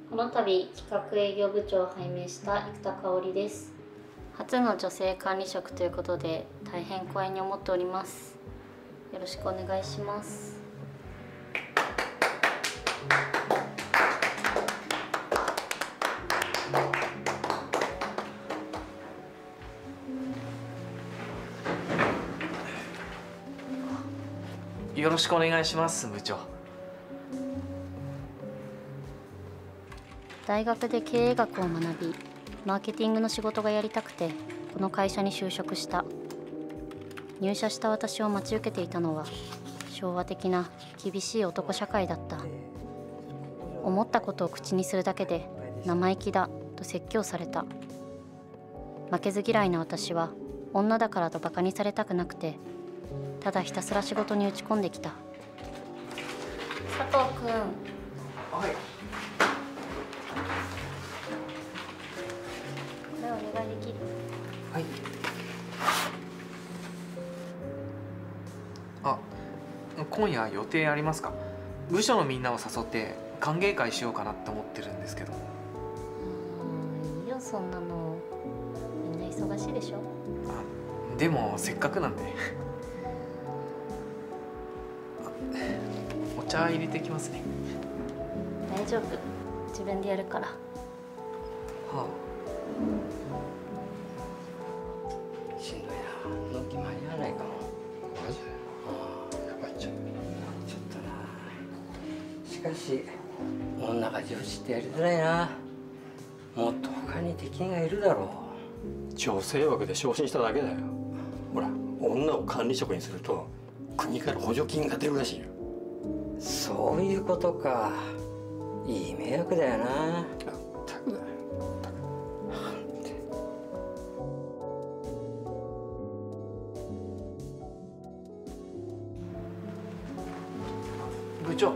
この度企画営業部長を拝命した生田香織です。初の女性管理職ということで大変光栄に思っております。よろしくお願いします。 よろしくお願いします部長。 大学で経営学を学び、マーケティングの仕事がやりたくてこの会社に就職した。入社した私を待ち受けていたのは昭和的な厳しい男社会だった。思ったことを口にするだけで生意気だと説教された。負けず嫌いな私は女だからとバカにされたくなくて、ただひたすら仕事に打ち込んできた。佐藤君。 はい。 これお願いできる？ はい。あ、今夜予定ありますか？部署のみんなを誘って歓迎会しようかなって思ってるんですけど。 いいよそんなの。みんな忙しいでしょ。 でもせっかくなんで。お茶入れてきますね。 大丈夫、自分でやるから。 はあ。 しんどいな。納期間に合わないかも。マジで？ああ、やばいちょっとな。しかし女が上司ってやりづらいな。もっと他に適任がいるだろう。 女性枠で昇進しただけだよ。ほら、女を管理職にすると国から補助金が出るらしいよ。 そういうことか。いい迷惑だよな。 ったくだよ。 部長。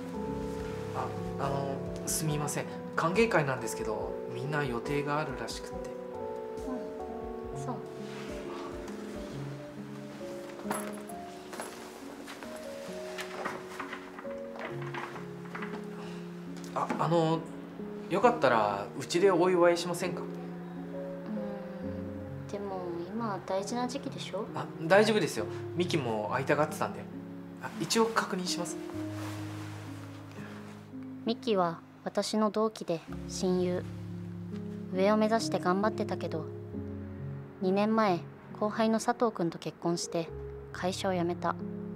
すみません。歓迎会なんですけど、みんな予定があるらしくって。 そう。 よかったらうちでお祝いしませんか？ でも今大事な時期でしょ。 大丈夫ですよ。ミキも会いたがってたんで。一応確認します。 ミキは私の同期で親友。上を目指して頑張ってたけど、2年前後輩の佐藤君と結婚して会社を辞めた。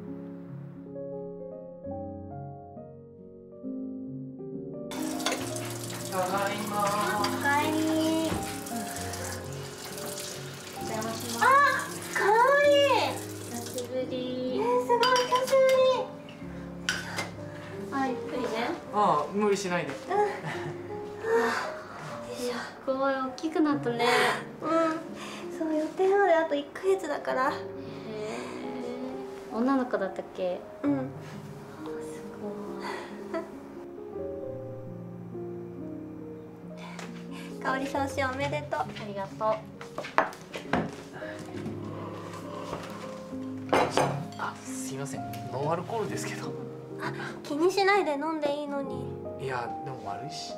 ただいま。 おかえり。 お邪魔します。 あ、かわいい。 久しぶり。 すごい久しぶゆっくりね。 無理しないで。 り。 すごい大きくなったね。 そう、予定まであと1ヶ月だから。 へえ。女の子だったっけ？ うん。 すごい。 かおり昇進おめでとう。 ありがとう。 すいません。ノンアルコールですけど。 気にしないで飲んでいいのに。 いや、でも悪いし。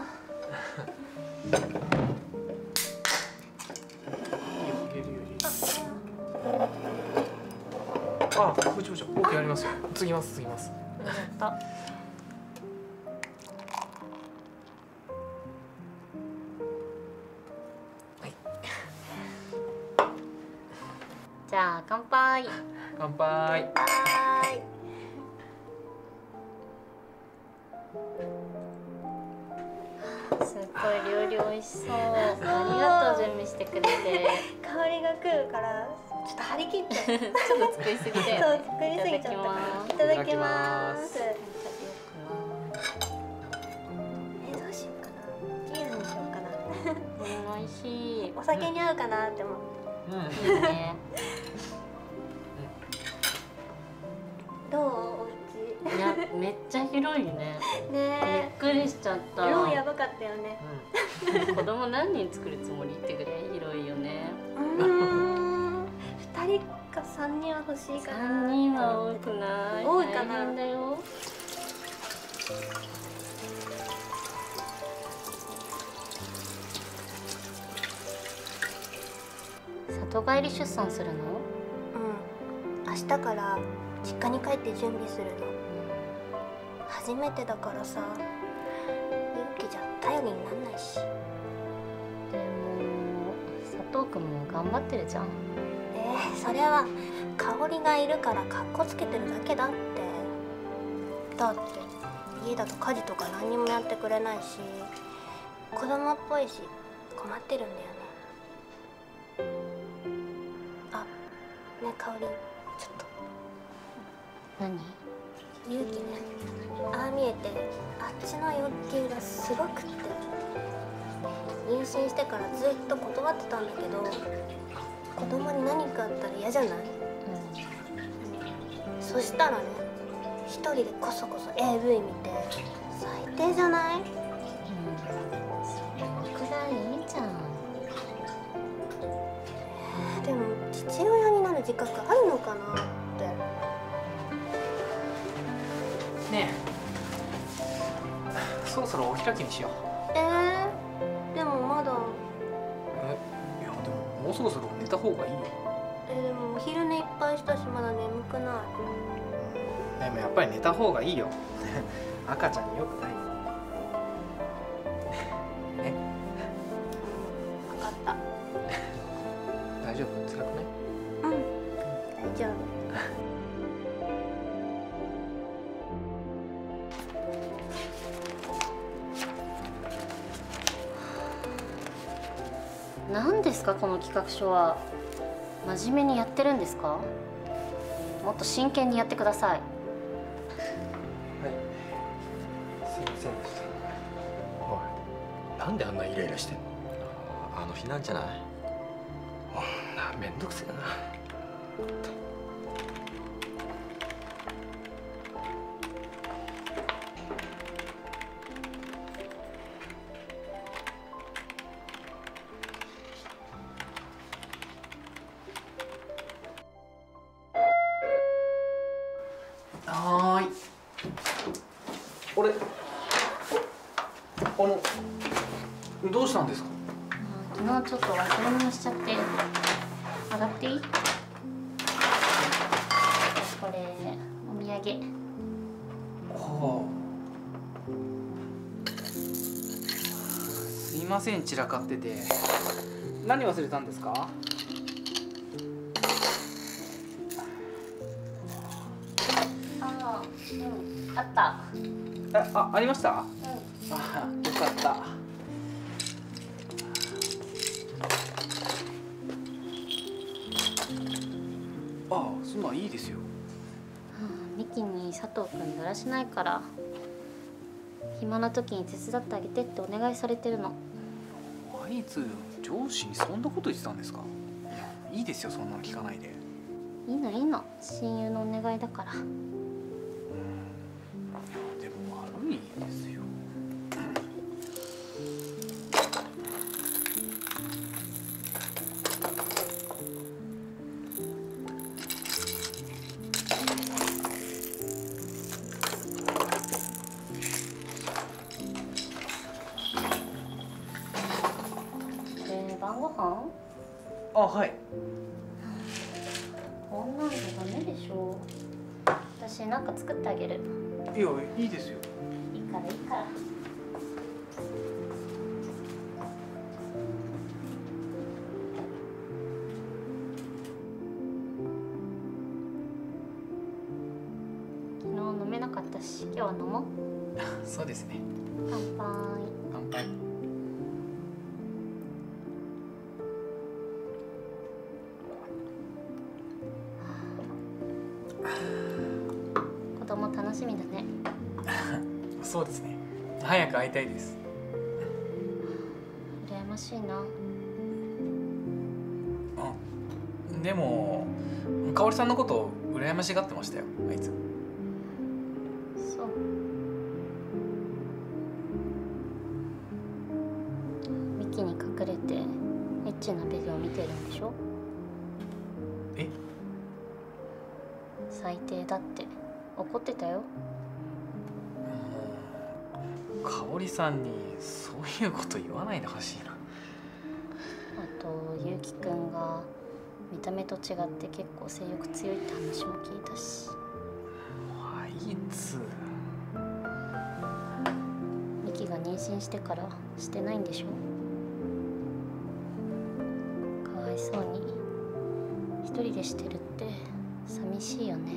部長、僕やりますよ。継ぎます。 ありがとう。じゃあ乾杯。 乾杯。 すっごい料理美味しそう。ありがとう準備してくれて。 香りが来るからちょっと張り切って。 ちょっと作りすぎだよね。 そう、作りすぎちゃった。いただきます。どうしようかな。チーズにしようかな。 美味しい。 お酒に合うかなって思って。 いいね。 どう？お家。 いや、めっちゃ広いね。 ねびえ。 っくりしちゃった。 量やばかったよね。 子供何人作るつもりってぐらい広いよね。 2人か3人は欲しいかな。 3人は多くない？ 多いかな。 大変だよ。 里帰り出産するの？ うん、明日から実家に帰って準備するの。初めてだからさ、勇気じゃ頼りになんないし。 でも佐藤君も頑張ってるじゃん。 それは香りがいるからカッコつけてるだけだって。だって家だと家事とか何にもやってくれないし、子供っぽいし困ってるんだよね。あ、ねえ香り、ちょっと。 何？ 勇気ね、ああ見えてあっちの欲求がすごくって、妊娠してからずっと断ってたんだけど、子供に何かあったら嫌じゃない？そしたらね、一人でこそこそ AV 見て最低じゃない？ それくらいいいじゃん。 でも父親になる自覚あるのかなって。 ねえ、そろそろお開きにしよう。 でもまだ。 いやでももうそろそろ寝た方がいいよ。 でもお昼寝いっぱいしたしまだ眠くない。 でもやっぱり寝た方がいいよ。赤ちゃんによくないよ。ね。 分かった。 大丈夫？辛くない？ 大丈夫。 何ですかこの企画書は。真面目にやってるんですか？もっと真剣にやってください。 はい、すいませんでした。おい、なんであんなイライラしてんの？ あの日なんじゃない？ 女めんどくせえな。 はーい。どうしたんですか？ 昨日ちょっと忘れ物しちゃって。洗っていい？これお土産。 はあ。すいません、散らかってて。何忘れたんですか？ あった。 ありました？ うん。 あ、よかった。そんなんいいですよ。 ミキに佐藤君だらしないから暇な時に手伝ってあげてってお願いされてるの。 あいつ上司にそんなこと言ってたんですか？いや、いいですよ、そんなの聞かないで。 いいのいいの、親友のお願いだから。 でも悪いですよ。 晩ご飯？ あ、はい。 こんなんじゃダメでしょ。私なんか作ってあげる。 いや、いいですよ。 いいからいいから。昨日飲めなかったし、今日は飲もう。 そうですね。 乾杯。 乾杯。 子供楽しみだね。 そうですね。早く会いたいです。 羨ましいな。 でも香織さんのこと羨ましがってましたよ、あいつ。 そう。ミキに隠れてエッチなビデオ見てるんでしょ。 え？ 最低だって怒ってたよ。 香織さんにそういうこと言わないでほしいな。 あとゆうきくんが見た目と違って結構性欲強いって話も聞いたし。 あいつミキが妊娠してからしてないんでしょ。かわいそうに一人でしてるって寂しいよね。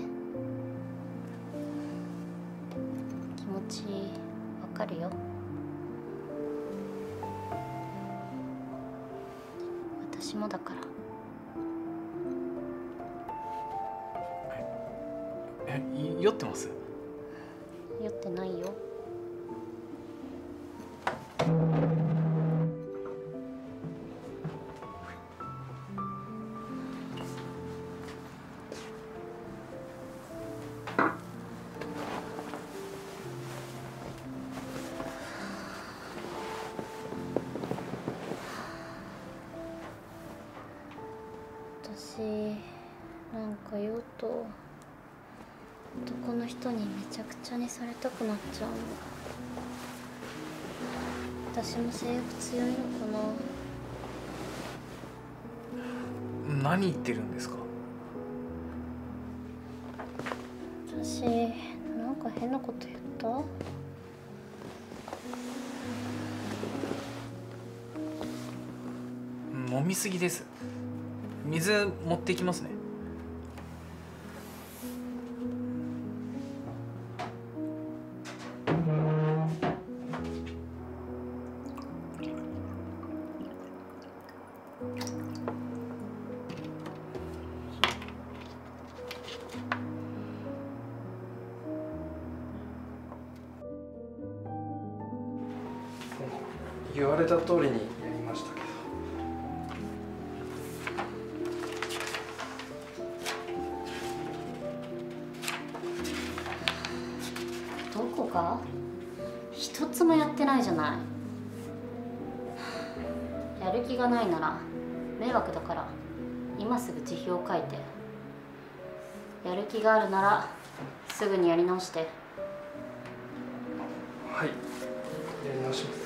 気持ちわかるよ。私もだから。 酔ってます？ 酔ってないよ。私なんか酔うと男の人にめちゃくちゃにされたくなっちゃうの。私も性欲強いのかな。 何言ってるんですか？ 私なんか変なこと言った？ 飲みすぎです。水持ってきますね。 言われた通りにやりましたけどこか一つもやってないじゃない。やる気がないなら迷惑だから今すぐ辞表を書いて、やる気があるならすぐにやり直して。 ど。はい、やり直します。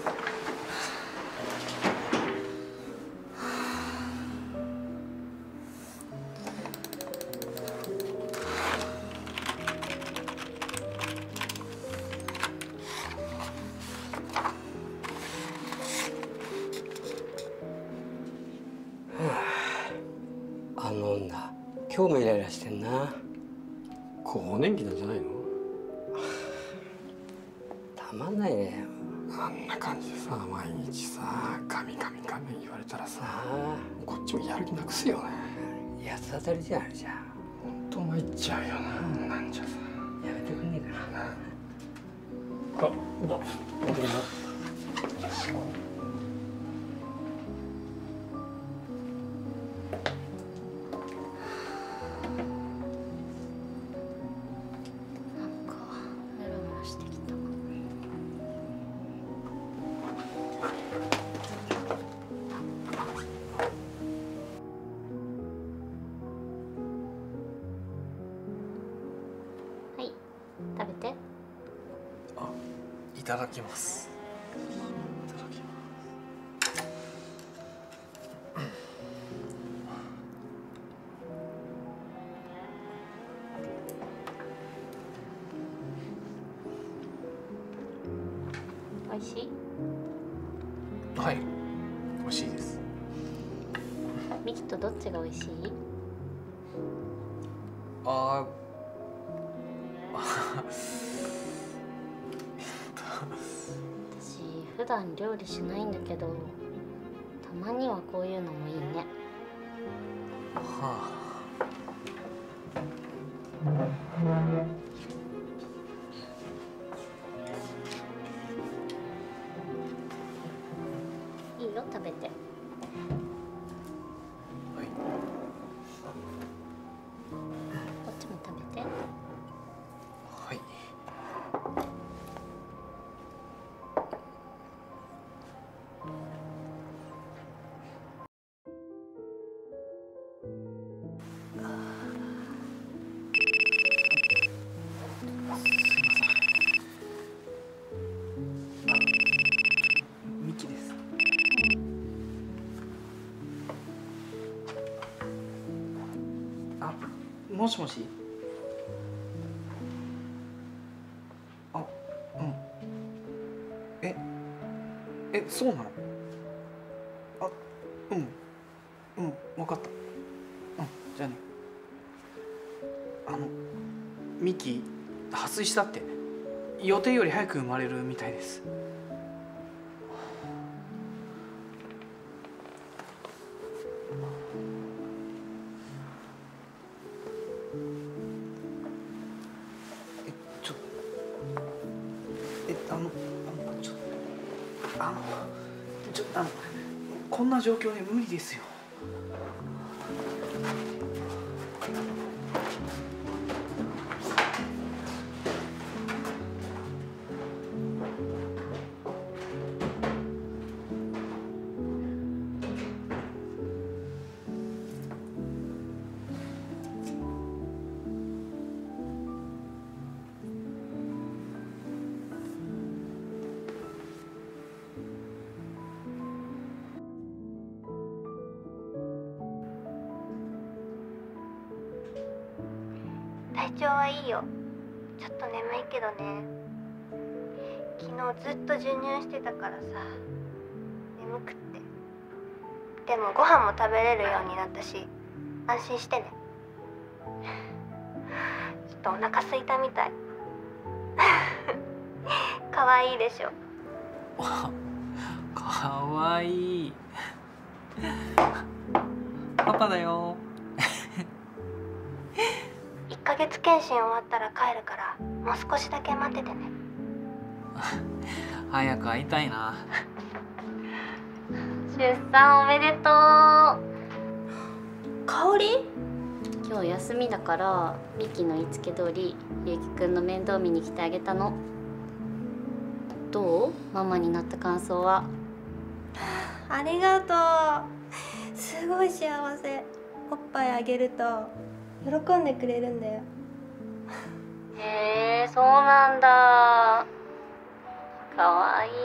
あの女今日もイライラしてんな。 更年期なんじゃないの？ たまんないね。 あんな感じでさ、毎日さ、ガミガミガミ言われたらさ、 あこっちもやる気なくすよね。 あ、八つ当たりじゃんあれじゃん。 ほんと参っちゃうよな、なんじゃさ。 やめてくんねえかな。 あ、持ってきな。 なんかムラムラしてきた。はい、食べて。 いただきます。 美味しい？ はい、美味しいです。 ミキとどっちが美味しい？ あ私普段料理しないんだけど、たまにはこういうのもいいね。 はあ。 いいよ、食べて。 はい。 こっちも食べて。 はい。ミキです。 もしもし。あ、うん。そうなの？あ、分かった。じゃあね。ミキ破水したって。予定より早く生まれるみたいです。こんな状況で無理ですよ。 体調はいいよ。ちょっと眠いけどね。昨日ずっと授乳してたからさ、眠くって。でもご飯も食べれるようになったし、安心してね。ちょっとお腹空いたみたい。かわいいでしょ。 かわいい。パパだよ。 1ヶ月検診終わったら帰るから、もう少しだけ待っててね。 早く会いたいな。 出産おめでとう。 香り？ 今日休みだからミキの言いつけ通りゆうきくんの面倒見に来てあげたの。どう？ママになった感想は。 ありがとう。すごい幸せ。おっぱいあげると喜んでくれるんだよ。 へえ、そうなんだ。かわいい。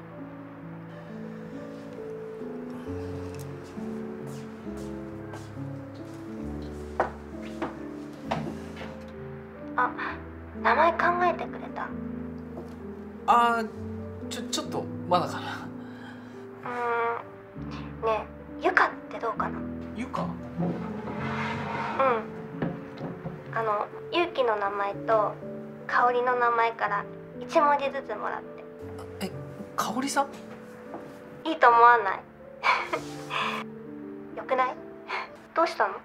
あ、名前考えてくれた？ ちょっとまだかな。 ねえ、ゆかってどうかな？ ゆか？ ゆうきの名前と香りの名前から1文字ずつもらって。 香織さん？ いいと思わない？よくない？どうしたの？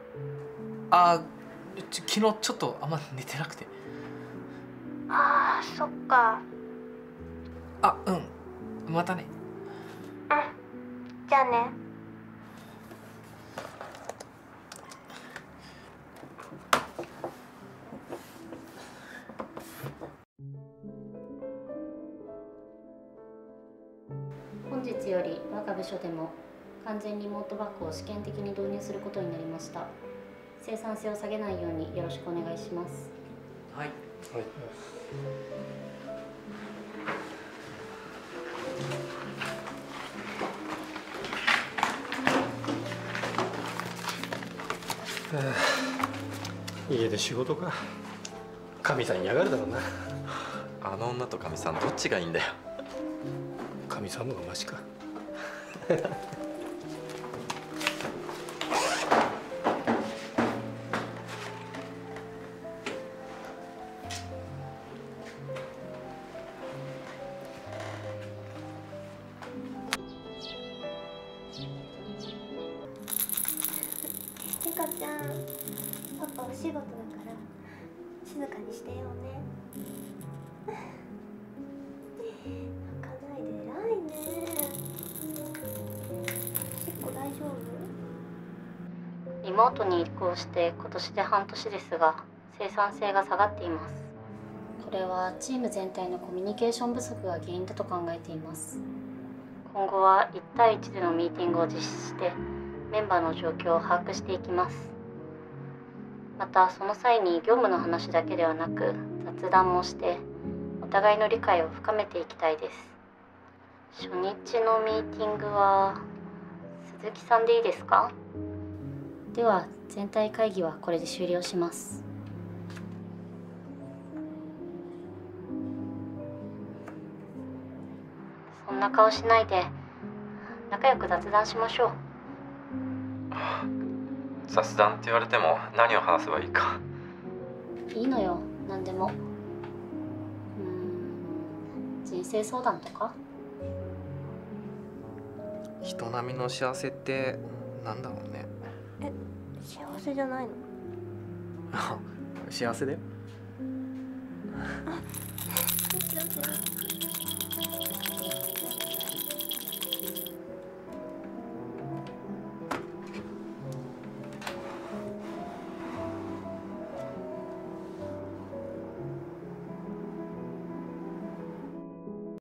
昨日ちょっとあんま寝てなくて。 ああ、そっか。 またね。 じゃあね。 本日より我が部署でも完全リモートバッグを試験的に導入することになりました。生産性を下げないようによろしくお願いします。 はい。 家で仕事か。かみさん嫌がるだろうな。 あの女とかみさんどっちがいいんだよ。 かみさんの方がマシか。 ゆかちゃん、パパお仕事だから静かにしてよね。泣かないで偉いね。結構大丈夫？ リモートに移行して今年で半年ですが、生産性が下がっています。これはチーム全体のコミュニケーション不足が原因だと考えています。今後は1対1でのミーティングを実施してメンバーの状況を把握していきます。またその際に業務の話だけではなく雑談もしてお互いの理解を深めていきたいです。初日のミーティングは鈴木さんでいいですか？ では全体会議はこれで終了します。そんな顔しないで仲良く雑談しましょう。 雑談って言われても何を話せばいいか。 いいのよ、何でも。人生相談とか。 人並みの幸せってなんだろうね。 幸せじゃないの？ 幸せだよ。 幸せ。